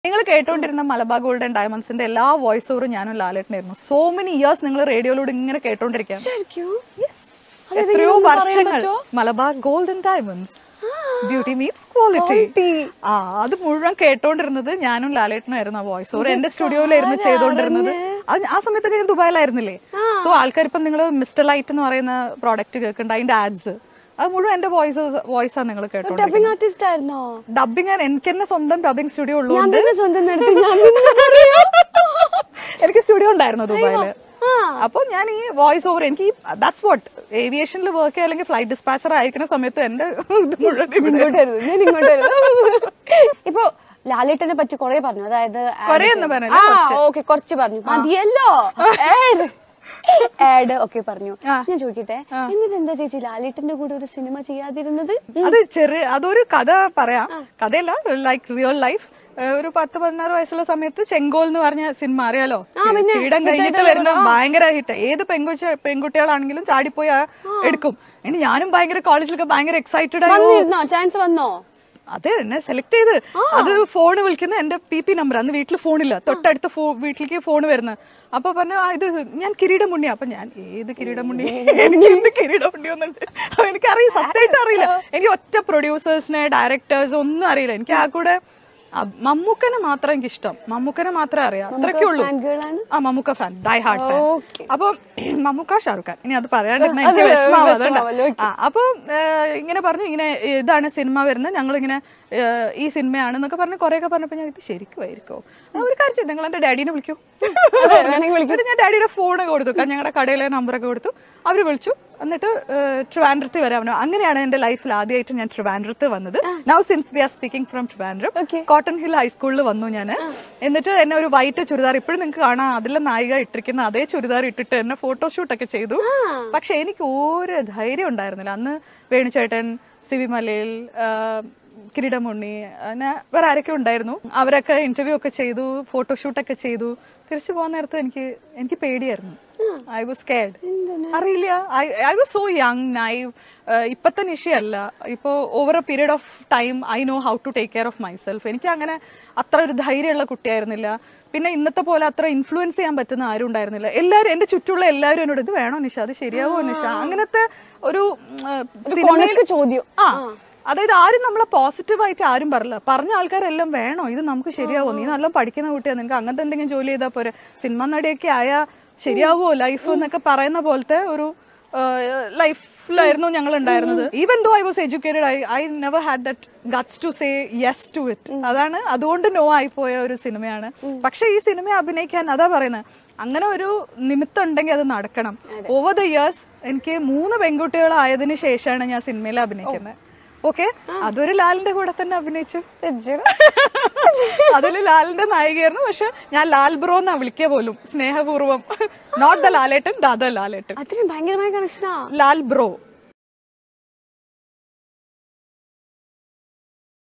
നിങ്ങൾ കേട്ടോണ്ടിരുന്ന Malabar gold and ഡയമണ്ട്സിന്റെ എല്ലാ വോയിസ് ഓവറും ഞാനും ലാലേട്ടനായിരുന്നു. സോ മെനി ഇയേഴ്സ് നിങ്ങൾ റേഡിയോയിലൂടെ ഇങ്ങനെ കേട്ടോണ്ടിരിക്കാം. എത്രയോ വർഷങ്ങൾ Malabar gold and diamonds, beauty meets quality. അത് മുഴുവൻ കേട്ടോണ്ടിരുന്നത് ഞാനും ലാലേട്ടനായിരുന്നു. ആ വോയിസ് ഓവർ എന്റെ സ്റ്റുഡിയോയിലായിരുന്നു ചെയ്തോണ്ടിരുന്നത്. ആ സമയത്തൊക്കെ ഞാൻ ദുബായിലായിരുന്നില്ലേ. സോ ആൾക്കാർ ഇപ്പം നിങ്ങൾ മിസ്റ്റർ ലൈറ്റ് എന്ന് പറയുന്ന പ്രോഡക്റ്റ് കേൾക്കുന്നുണ്ട്, അതിന്റെ ആഡ്സ് അത് മുഴുവൻ എന്റെ വോയിസാണ് നിങ്ങൾ കേട്ടോ. ഡബിങ് എനിക്ക് തന്നെ സ്വന്തം ഡബിങ് സ്റ്റുഡിയോ ഉള്ളതുകൊണ്ട് എനിക്ക് സ്റ്റുഡിയോ ഉണ്ടായിരുന്നു ദുബായില്. അപ്പൊ ഞാൻ ഈ വോയിസ് ഓവർ എനിക്ക് ദാറ്റ്സ് വാട്ട് ഏവിയേഷനിൽ വർക്ക് ചെയ്യാൻ അല്ലെങ്കിൽ ഫ്ലൈറ്റ് ഡിസ്പാച്ചർ ആയിരിക്കുന്ന സമയത്ത് എന്റെ ഇപ്പൊ ലാലേട്ടനെ പറ്റി കൊറേ പറഞ്ഞു, അതായത് കുറച്ച് പറഞ്ഞു മതിയല്ലോ ആഡ് ഒക്കെ പറഞ്ഞു. ഞാൻ ചോദിക്കട്ടെ, എന്നിട്ട് എന്താ ചേച്ചി ലാലേട്ടന്റെ കൂടെ ഒരു സിനിമ ചെയ്യാതിരുന്നത്? അതൊരു കഥ പറയാം, കഥയല്ല, ലൈക്ക് റിയൽ ലൈഫ്. ഒരു 10-16 വയസ്സുള്ള സമയത്ത് ചെങ്കോൽ എന്ന് പറഞ്ഞ സിനിമ അറിയാലോ, കിരീടം കഴിഞ്ഞിട്ട് വരുന്ന ഭയങ്കര ഹിറ്റ്. ഏത് പെൺകുട്ടികളാണെങ്കിലും ചാടിപ്പോയി എടുക്കും. ഇനി ഞാനും ഭയങ്കര കോളേജിലൊക്കെ ഭയങ്കര എക്സൈറ്റഡ് ആയിരുന്നു. ചാൻസ് വന്നോ? അതെ, എന്നെ സെലക്ട് ചെയ്ത്. അത് ഫോണ് വിളിക്കുന്ന എന്റെ PP നമ്പർ. അന്ന് വീട്ടിൽ ഫോണില്ല, തൊട്ടടുത്ത വീട്ടിലേക്ക് ഫോൺ വരുന്നത്. അപ്പൊ പറഞ്ഞു ഇത് ഞാൻ കിരീടമുണ്ണി. അപ്പൊ ഞാൻ ഏത് കിരീടമുണ്ണി, എനിക്ക് എന്ത് കിരീടമുണ്ണി ഒന്നുണ്ട് എനിക്കറിയില്ല, സത്യമായിട്ട് അറിയില്ല. എനിക്ക് ഒറ്റ പ്രൊഡ്യൂസേഴ്സിനെ ഡയറക്ടേഴ്സ് ഒന്നും അറിയില്ല. എനിക്ക് ആ കൂടെ മമ്മൂക്കനെ മാത്രം എനിക്ക് ഇഷ്ടം, മമ്മൂക്കനെ മാത്രമേ അറിയാം, അത്രയ്ക്കേ ഉള്ളൂ. ആ Mammookka fan, die hard fan. അപ്പൊ മമ്മൂക്ക, ഷാറുഖ് ഖാൻ, ഇനി അത് പറയാണ്ടിരുന്ന എനിക്ക് വിഷമാവുന്നുണ്ട്. അപ്പൊ ഇങ്ങനെ പറഞ്ഞു, ഇങ്ങനെ ഇതാണ് സിനിമ വരുന്നത്, ഞങ്ങളിങ്ങനെ ഈ സിനിമയാണെന്നൊക്കെ പറഞ്ഞ് കുറെയൊക്കെ പറഞ്ഞപ്പോ ഞാൻ ഇത് ശരിക്കുമായിരിക്കോ, ഒരു കാര്യം ചെയ്തു, നിങ്ങൾ എന്റെ ഡാഡീനെ വിളിക്കൂ. ഞാൻ ഡാഡിയുടെ ഫോണ് കൊടുത്തു, കാരണം ഞങ്ങളുടെ കടയിലെ നമ്പറൊക്കെ കൊടുത്തു. അവര് വിളിച്ചു, എന്നിട്ട് ട്രിവാൻഡ്രത്ത് വരാമോ. അങ്ങനെയാണ് എന്റെ ലൈഫിൽ ആദ്യമായിട്ട് ഞാൻ ട്രിവാൻഡ്രത്ത് വന്നത്. Now since we are speaking from Trivandrum, Cotton Hill ഹൈസ്കൂളിൽ വന്നു ഞാൻ. എന്നിട്ട് എന്നെ ഒരു വൈറ്റ് ചുരിദാർ, ഇപ്പോഴും നിങ്ങൾക്ക് കാണാം, അതിലെ നായിക ഇട്ടിരിക്കുന്ന അതേ ചുരിദാർ ഇട്ടിട്ട് എന്നെ ഫോട്ടോഷൂട്ടൊക്കെ ചെയ്തു. പക്ഷെ എനിക്ക് ഒരു ധൈര്യം ഉണ്ടായിരുന്നില്ല. അന്ന് വേണുചേട്ടൻ, സിവി മലയിൽ, കിരീടമുണ്ണി, അങ്ങനെ വേറെ ആരൊക്കെ ഉണ്ടായിരുന്നു. അവരൊക്കെ ഇന്റർവ്യൂ ഒക്കെ ചെയ്തു, ഫോട്ടോഷൂട്ടൊക്കെ ചെയ്തു. തിരിച്ചു പോകാൻ നേരത്ത് എനിക്ക് പേടിയായിരുന്നു. I was scared. അറിയില്ല, I was so young, naive. ഇപ്പത്തെ നിഷയല്ല. ഇപ്പോ over a period of time I know how to take care of myself. എനിക്ക് അങ്ങനെ അത്ര ഒരു ധൈര്യമുള്ള കുട്ടിയായിരുന്നില്ല. പിന്നെ ഇന്നത്തെ പോലെ അത്ര ഇൻഫ്ലുവൻസ് ചെയ്യാൻ പറ്റുന്ന ആരും ഉണ്ടായിരുന്നില്ല. എല്ലാവരും, എന്റെ ചുറ്റുള്ള എല്ലാവരും എന്നോട് ഇത് വേണോ നിഷ, അത് ശരിയാവോ നിഷ, അങ്ങനത്തെ ഒരു ചോദ്യം. അതായത് ആരും നമ്മളെ പോസിറ്റീവായിട്ട് ആരും പറയില്ല. പറഞ്ഞ ആൾക്കാരെല്ലാം വേണോ, ഇത് നമുക്ക് ശരിയാവോ, നീ നല്ല പഠിക്കുന്ന കുട്ടിയാണ്, നിനക്ക് അങ്ങനത്തെ എന്തെങ്കിലും ജോലി ചെയ്താൽ പോരെ, സിനിമ നടിയൊക്കെ ആയാ ശരിയാവോ ലൈഫ് എന്നൊക്കെ പറയുന്ന പോലത്തെ ഒരു ലൈഫിലായിരുന്നു ഞങ്ങൾ ഉണ്ടായിരുന്നത്. Even though I was educated, I never had that guts to say yes to it. അതുകൊണ്ട് നോ ആയിപ്പോയ ഒരു സിനിമയാണ്. പക്ഷെ ഈ സിനിമ അഭിനയിക്കാൻ, അതാ പറയുന്നത്, അങ്ങനെ ഒരു നിമിത്തം ഉണ്ടെങ്കിൽ അത് നടക്കണം. ഓവർ ദ ഇയേഴ്സ് എനിക്ക് 3 പെൺകുട്ടികളായതിനു ശേഷമാണ് ഞാൻ സിനിമയിൽ അഭിനയിക്കുന്നത്. ഓക്കെ, അതൊരു ലാലിന്റെ കൂടെ തന്നെ അഭിനയിച്ചു. അതില് ലാലിന്റെ നായികയായിരുന്നു. പക്ഷെ ഞാൻ ലാൽ ബ്രോ എന്നാ വിളിക്കുക പോലും, സ്നേഹപൂർവ്വം. Not the Lalettan, the Lalettan. ഭയങ്കരമായ കണക്ഷനാ, ലാൽ ബ്രോ.